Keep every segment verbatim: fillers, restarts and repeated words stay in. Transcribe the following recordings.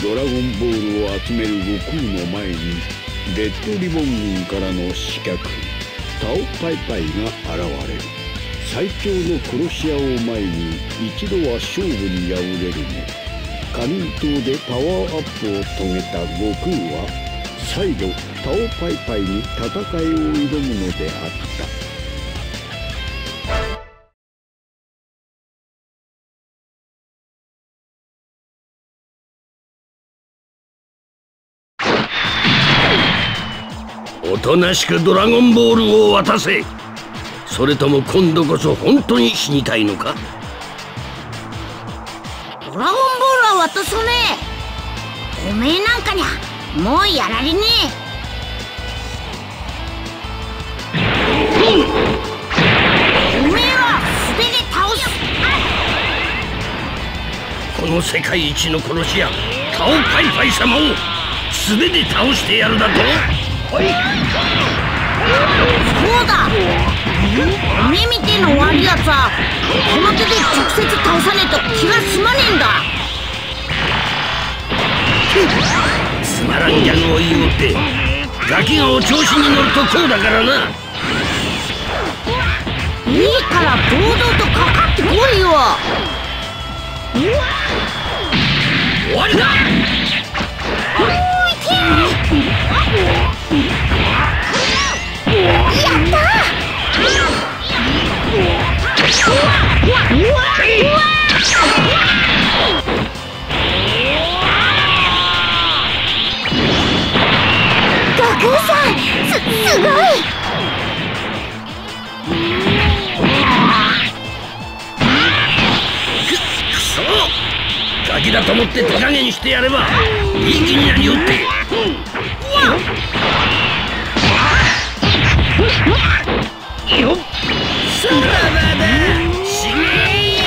ドラゴンボールを集める悟空の前にレッドリボン軍からの刺客タオパイパイが現れる。最強の殺し屋を前に一度は勝負に敗れるもカリン島でパワーアップを遂げた悟空は再度タオパイパイに戦いを挑むのであった。 おとなしくドラゴンボールを渡せ。それとも今度こそ本当に死にたいのか。 ドラゴンボールは渡さねえ。おめえなんかにゃもうやられねえ。おめえは素手で倒す。 この世界一の殺し屋タオパイパイ様を素手で倒してやるだと。そうだ、おめえみてえの悪いやつはこの手で直接倒さねえと気が済まねえんだ。 つまらんギャグを言いおってガキがお調子に乗るとこうだからな。 いいから堂々とかかってこいよ。 終わりだ。 やったー。悟空さん、す、すごい。 く、くそガキだと思って手加減してやればいい気になりおって。わっよっさらばだ死ね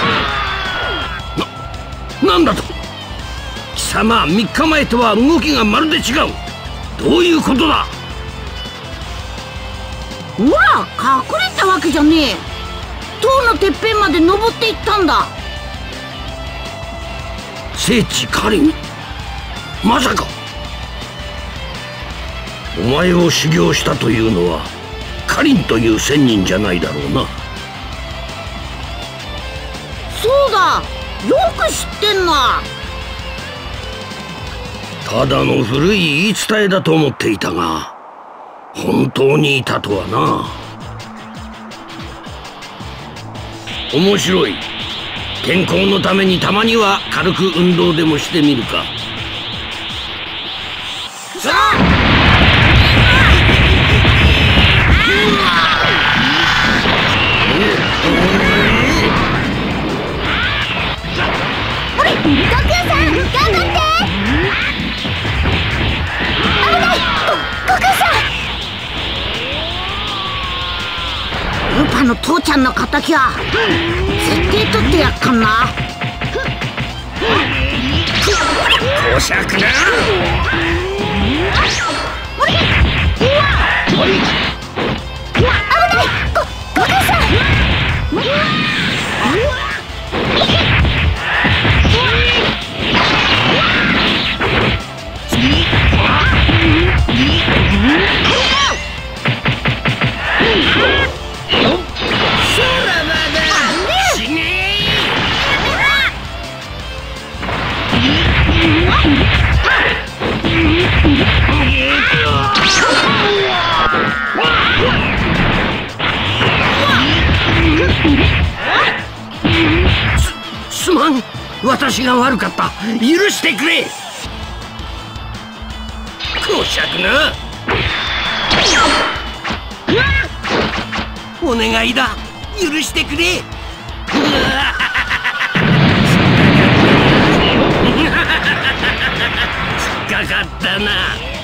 ー。な、なんだと貴様、みっかまえとは動きがまるで違う。どういうことだ。 ほら隠れたわけじゃねえ。塔のてっぺんまで登っていったんだ。 聖地カリン、まさかお前を修行したというのはカリンという仙人じゃないだろうな。 そうだ、よく知ってんな。 ただの古い言い伝えだと思っていたが本当にいたとはな。面白い。健康のためにたまには軽く運動でもしてみるか。さあ悟空さん、頑張って。危ない、悟空さん。ウーパの父ちゃんの敵は絶対取ってやっかんな。 こしゃくな。 危ない、ご悟空さん。 す、すまん。私が悪かった。許してくれ。こしゃくな。お願いだ、許してくれ。引っかかったな。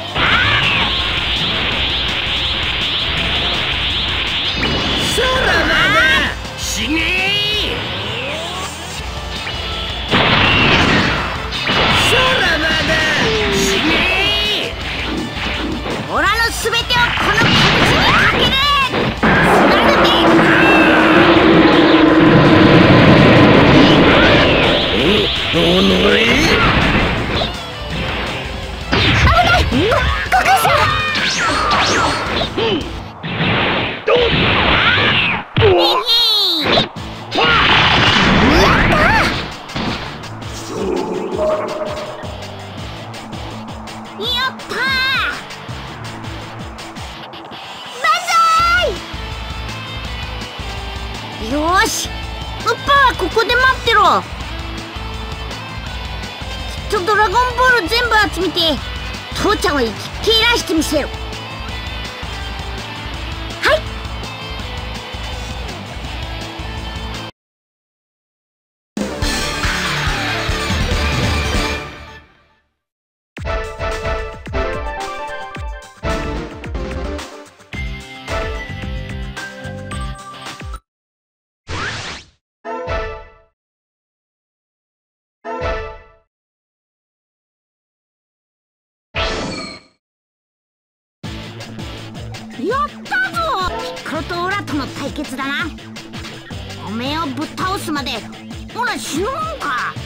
さらばだ死ねー。さらばだ死ねー。 オラの全てをこの拳にかける。スナルティおのれよーし、ウッパはここで待ってろ。きっとドラゴンボール全部集めて父ちゃんを生き返らしてみせる。はい。やったぞ。ピッコロとオラとの対決だな。おめえをぶっ倒すまでオラ死ぬもんか。